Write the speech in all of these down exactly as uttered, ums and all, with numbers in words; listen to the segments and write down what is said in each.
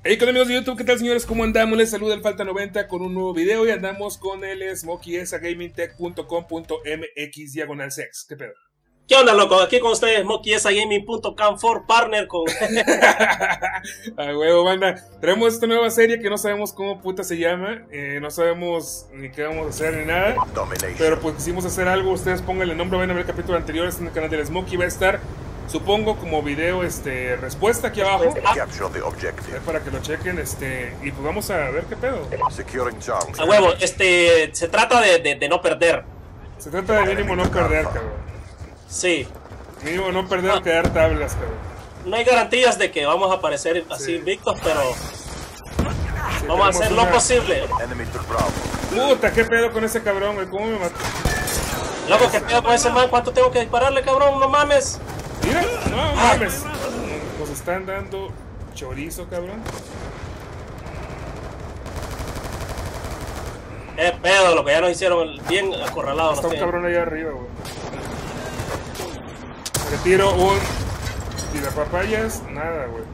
Hey, con amigos de YouTube, ¿qué tal, señores? ¿Cómo andamos? Les saluda el Falta noventa con un nuevo video y andamos con el Smokey S A Gaming Tech punto com punto m x diagonal sex. ¿Qué pedo? ¿Qué onda, loco? Aquí con ustedes, Smokey S A Gaming punto com for partner con... A huevo, banda. Traemos esta nueva serie que no sabemos cómo puta se llama. Eh, no sabemos ni qué vamos a hacer ni nada. Pero pues quisimos hacer algo. Ustedes pónganle nombre, van a ver el capítulo anterior. Está en el canal del Smokey. Va a estar, supongo, como video este respuesta aquí abajo. Ah, para que lo chequen. este Y pues vamos a ver qué pedo. A huevo, este... Se trata de, de, de no perder. Se trata de mínimo no perder, cabrón. Sí. Mínimo no perder o quedar tablas, cabrón. No hay garantías de que vamos a aparecer así sí. invictos, pero... Sí, vamos a hacer una... lo posible. Puta, qué pedo con ese cabrón, güey. ¿Cómo me mató? Loco, qué pedo con ese man. ¿Cuánto tengo que dispararle, cabrón? No mames. Mira, no mames. Nos están dando chorizo, cabrón. Eh, pedo, lo que ya nos hicieron bien acorralados. Está un cabrón allá arriba, güey. Le tiro un tirapapayas, nada, güey.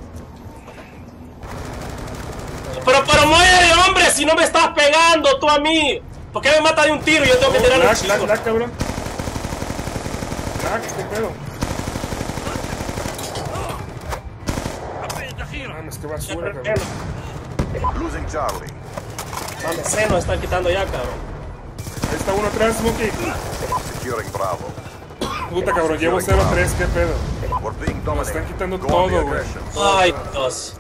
Pero, pero muere, hombre, si no me estás pegando tú a mí. ¿Por qué me mata de un tiro y yo tengo que oh, tirarle lag, un chico? lag, lag, cabrón. Lag, ¿qué pedo? Mames, qué basura, cabrón. Losing Charlie. Mames, se nos están quitando ya, cabrón. Ahí está uno atrás, Smokey. Securing Bravo. Puta, cabrón, llevo cero tres, qué pedo. Me están quitando todo, güey. Ay, Dios.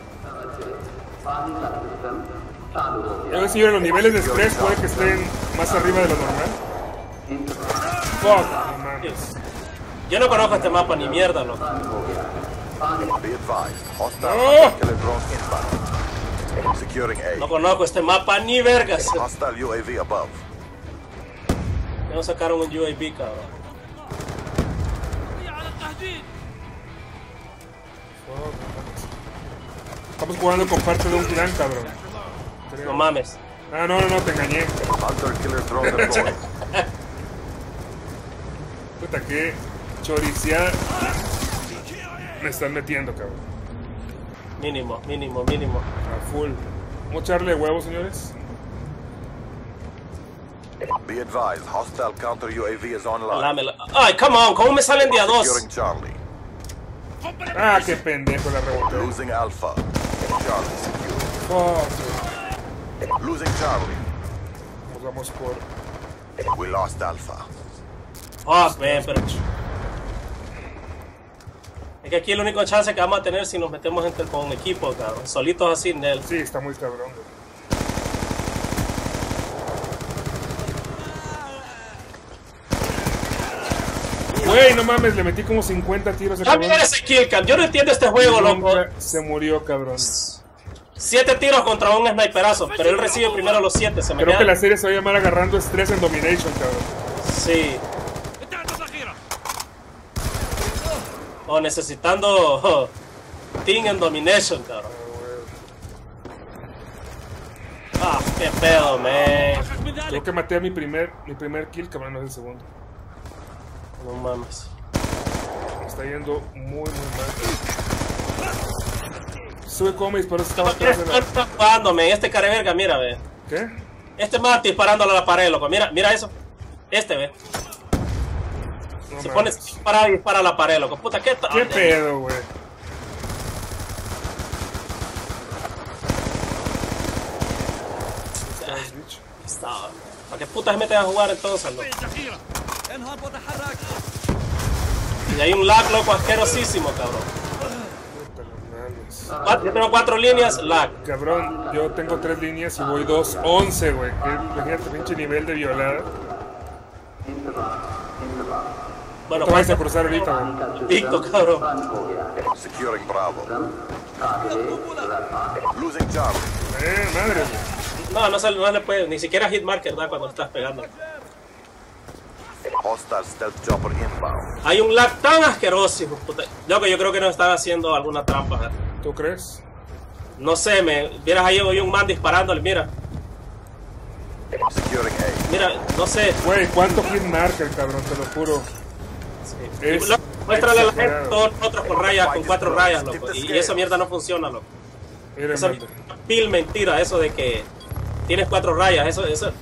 A ver, señores, los niveles de estrés puede que estén más arriba de lo normal. Fuck, no mames. Yo no conozco este mapa ni mierda, loco. No. No conozco este mapa ni vergas. No sacaron un U A V, cabrón. Estamos jugando con parte de un clan, cabrón. No mames. Ah, no, no, no, te engañé. Puta, que choriceada me están metiendo, cabrón. Mínimo, mínimo, mínimo. A full. Vamos a echarle huevos, señores. Be advised, hostile counter U A V is online. Ay, come on, ¿cómo me salen de a dos? Securing Charlie. Ah, qué pendejo la rebotó. Losing Alpha. Charlie secure. Oh, Losing Charlie. Nos vamos por... We lost Alpha. Fuck, man, pero... Es que aquí el único chance que vamos a tener si nos metemos entre con un equipo, cabrón. Solitos así, Nel. Sí, está muy cabrón, güey. Güey, no mames, le metí como cincuenta tiros a cabrón. Ya mira ese kill cam, yo no entiendo este juego, loco. Se murió, cabrón. Siete tiros contra un sniperazo, pero él recibe primero los siete. Se me Creo queda... que la serie se va a llamar Agarrando Estrés en Domination, cabrón. Sí. O oh, necesitando oh, Team en Domination, cabrón. Ah, qué pedo, man. Creo que maté a mi primer, mi primer kill, cabrón, no es el segundo. No mames. Me está yendo muy, muy mal. Sube como me disparó, estaba atrás de la... Está jugándome, este careverga, mira, ve. ¿Qué? Este más disparándole a la pared, loco. Mira, mira eso. Este, ve. No Se mames. pone a disparar y dispara a la pared, loco. Puta, ¿qué tal? ¿Qué pedo, güey? ¿Para qué putas meten a jugar entonces, loco? Y hay un lag, loco, asquerosísimo, cabrón. Cuatro, yo tengo cuatro líneas, lag. Cabrón, yo tengo tres líneas y voy dos once, güey. Imagínate, pinche nivel de violada. Bueno, te vas a cruzar ahorita, güey. Pico, cabrón. Securing Bravo. Losing Charlie. Eh, madre, güey. No, no, se, no le puede, ni siquiera hit marker da cuando estás pegando. Hostile stealth chopper inbound. Hay un lag tan asqueroso, puta. Loco, yo creo que nos están haciendo alguna trampa. ¿Eh? ¿Tú crees? No sé, me vieras ahí hoy un man disparándole, mira. Securing A. Mira, no sé. Güey, ¿cuánto hit marker, cabrón? Te lo juro. Sí. Es Lo, muéstrale a la gente exagerado. todos otros con rayas, con cuatro rayas, loco. Y esa mierda no funciona, loco. Mira, Esa manda. pil mentira, eso de que tienes cuatro rayas, eso, eso.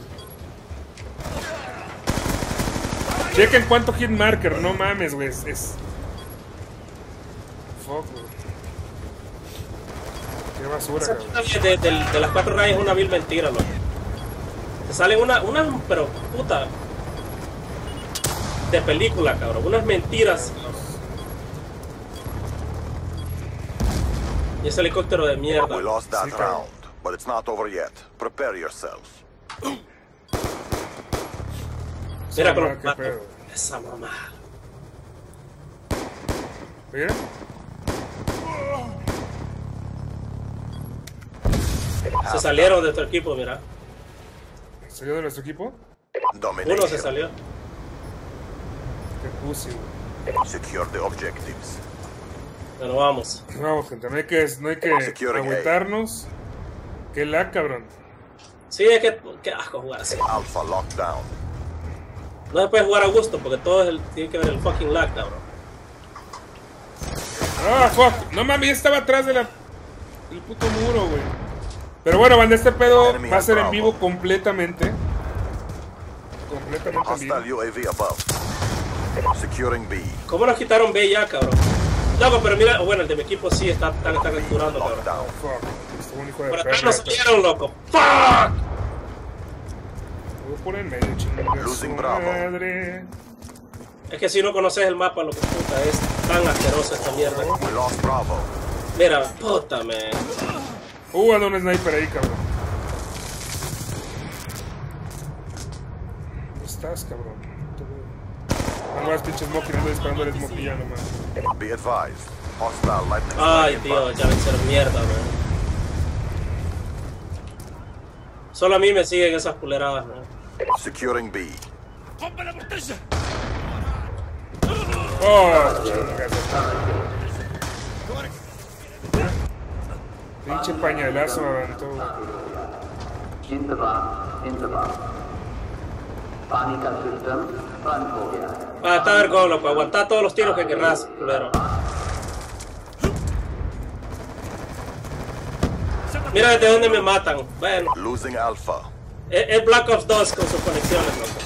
Chequen cuánto hit marker, no mames, güey. Es. es... Fuck, güey. Qué basura, Esa cabrón. de, de, de, de las cuatro rayas es una vil mentira, loco. Te salen una, una, pero puta. De película, cabrón. Unas mentiras. Y ese helicóptero de mierda. We lost that Sí, cabrón. round, but it's not over yet. Prepare yourselves. Mira Esa con mamá, los qué patos. pedo. Esa mamá. Mira. Se salieron de tu equipo, mira. ¿Salió de nuestro equipo? Uno se Domination. salió. Qué pussy, güey. Secure the objectives. Bueno, vamos. Vamos, gente, no hay que, no hay que Securing agüitarnos. Qué lag, cabrón. Sí, es que. Qué asco jugar así. Alpha locked down. No se puede jugar a gusto porque todo es el, tiene que ver el fucking lag, cabrón. Ah, fuck. No mames, ya estaba atrás de la. El puto muro, güey. Pero bueno, banda, este pedo va a ser en vivo completamente. Completamente en vivo. Hostile U A V above. Securing B. ¿Cómo nos quitaron B ya, cabrón? Loco, pero mira, bueno, el de mi equipo sí está, está, está capturando, Locked cabrón. down. Fuck. Este es un hijo de Por perra. atrás nos salieron, loco. ¡Fuck! Voy a poner en medio, chingada Losing su Bravo. madre. Es que si no conoces el mapa, lo que puta, es tan asquerosa esta mierda. We lost Bravo. Mira, puta, man. Uh, anda un sniper ahí, cabrón. ¿Dónde estás, cabrón? No me vas, pinche smoking, ando disparando el smoking ya nomás. Be advised. Hostile lightning Ay, strike tío, inbound. ya ven ser mierda, man. Solo a mí me siguen esas culeradas, man. Securing B. Oh, chingada. Pinche pañalazo me aventó, güey. इंतबाह इंतबाह पानी का सिस्टम बंद हो गया है Ah, está vergón, loco. Aguantar todos los tiros que querrás, culero. Mira desde dónde me matan. Bueno, Losing Alpha. es, es Black Ops dos con sus conexiones, loco.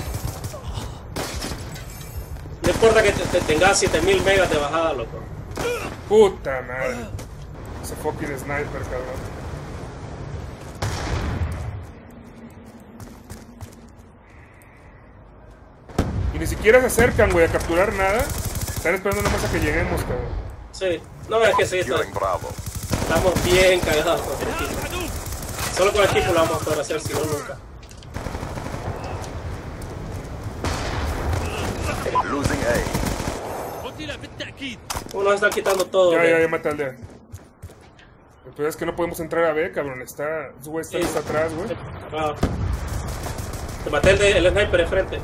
No importa que te, te tengas siete mil megas de bajada, loco. Puta madre. Ese fucking sniper, cabrón. Y ni siquiera se acercan, güey, a capturar nada. Están esperando nomás a que lleguemos, cabrón. Sí, no es que sí, está- Securing Bravo. estamos bien cagados con el equipo. Solo con el equipo lo vamos a poder hacer, si no, nunca. Losing A. Uno están quitando todo. Ya, güey. ya, ya maté al de. El problema es que no podemos entrar a B, cabrón. Está. Su güey está Sí. hasta atrás, güey. Ah. Te maté el, de, el sniper enfrente.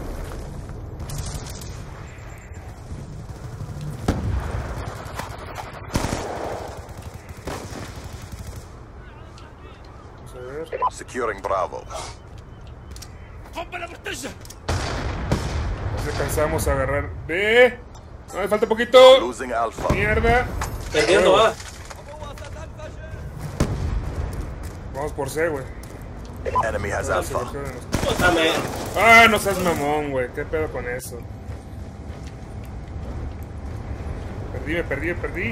Vamos a ver. Securing Bravo. Nos alcanzamos a agarrar B. No, me falta poquito. Losing Alpha. Mierda. Perdiendo Huevo. A. Vamos por C, güey. Enemy has Alpha. Dame. Ah, no seas mamón, güey. ¿Qué pedo con eso? Perdí, me perdí, me perdí.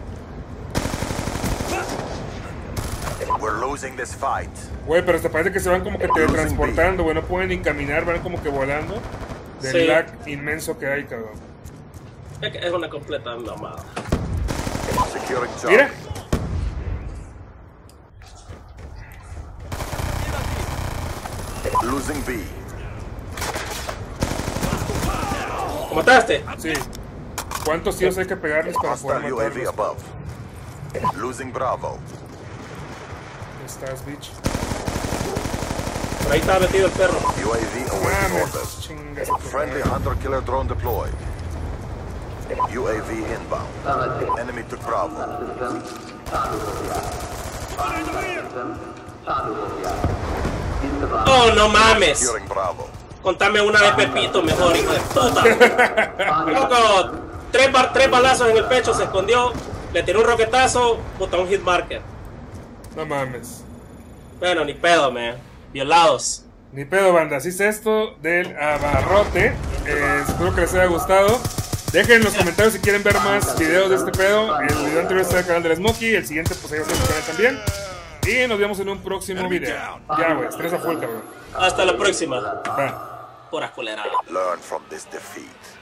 We're losing this fight. Güey, pero hasta parece que se van como que teletransportando, güey. No pueden ni caminar, van como que volando. Del Sí. lag inmenso que hay, cabrón. Es que es una completa mamada. Securing Mira. Charlie. Losing B. ¿Lo mataste? Sí. ¿Cuántos tiros hay que pegarles para poder Hostile U A V matarlos? above. Losing Bravo. ¿Dónde estás, bitch? Por ahí estaba metido el perro. U A V awaiting Mames, orders. chingas. tu Friendly madre. hunter killer drone deployed. U A V inbound. Enemy took Bravo. System चालू हो गया पानी का सिस्टम चालू हो गया इंतबाह Oh, no mames. Securing Bravo. Contame una de Pepito mejor, hijo de puta. Loco, tres, bar- tres balazos en el pecho, se escondió, le tiró un roquetazo, puta, un hit marker. No mames. Bueno, ni pedo, man. Violados. Ni pedo, banda. Así es esto del abarrote. Eh, espero que les haya gustado. Dejen en los comentarios si quieren ver más videos de este pedo. El video anterior está en el canal del Smokey. El siguiente, pues ahí está en el canal también. Y nos vemos en un próximo video. Ya, güey. Estresa full, cabrón. Hasta la próxima. Va. Pura culerada. Learn from this defeat.